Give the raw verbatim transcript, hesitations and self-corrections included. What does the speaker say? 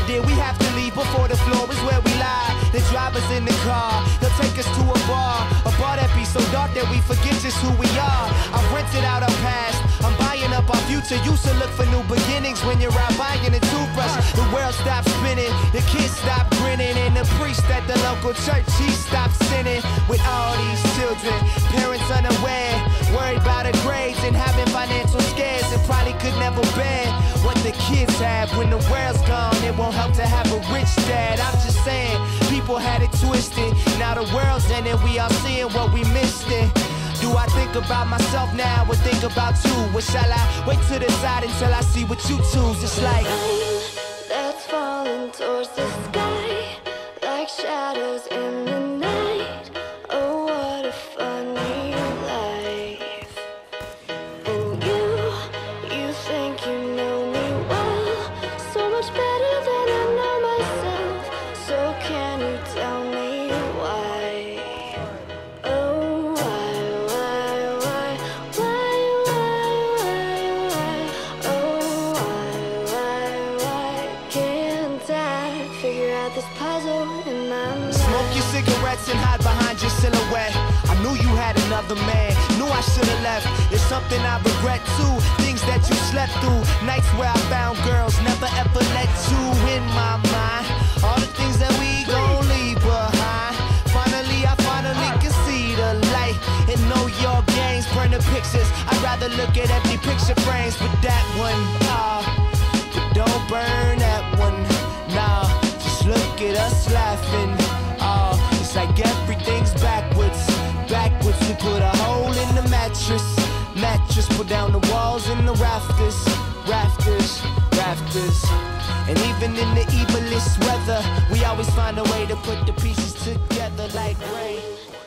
did we have to leave before the floor is where we lie? The driver's in the car, he'll take us to a bar, a bar that be so dark that we forget just who we are. I've rented out our past, I'm buying up our future. Used to look for new beginnings when you're out buying a toothbrush. The world stopped spinning, the kids stopped grinning, and the priest at the local church, he stopped sinning. With all these children, parents unaware, worried about their grades and having financial scares, and probably could never bear what the kids have. When the world's gone, it won't help to have a rich dad. I'm just saying, people had it twisted. Now the world's ending, we all seeing what we missed it. Do I think about myself now or think about you? Or shall I wait to the side until I see what you choose? It's like rain that's falling towards the sky, like shadows in the night. Oh, what a funny life. And you, you think you know me well, so much better than I know myself. So can you tell me why? Oh, why, why, why, why, why, why? Oh, why, why, why can't I figure out this puzzle in my mind? smoke your cigarettes and hide behind your silhouette. I knew you had another man, knew I should've left. It's something I regret too, things that you slept through, nights where I found girls, never ever let you in my mind. All the things that we gon' leave behind. Finally, I finally can see the light and know your games, burn the pictures. I'd rather look at empty picture frames, but that one, ah, but don't burn that one, nah. Just look at us laughing, ah. It's like everything's backwards, backwards. We put a hole in the mattress, mattress. Put down the walls and the rafters, rafters, rafters. And even in the evilest weather, we always find a way to put the pieces together like rain.